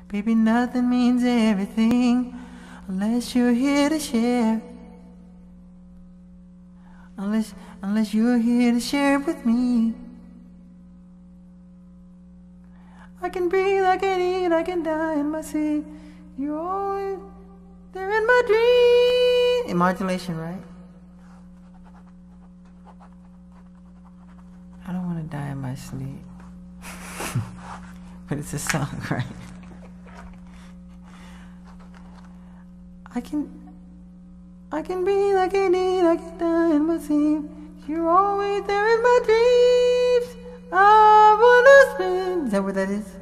Baby, nothing means everything unless you're here to share. Unless you're here to share it with me. I can breathe, I can eat, I can die in my sleep. You're always there in my dream. In modulation, right? I don't want to die in my sleep. But it's a song, right? I can breathe, I can eat, I can die in my sleep. You're always there in my dreams. I wanna spend. Is that what that is?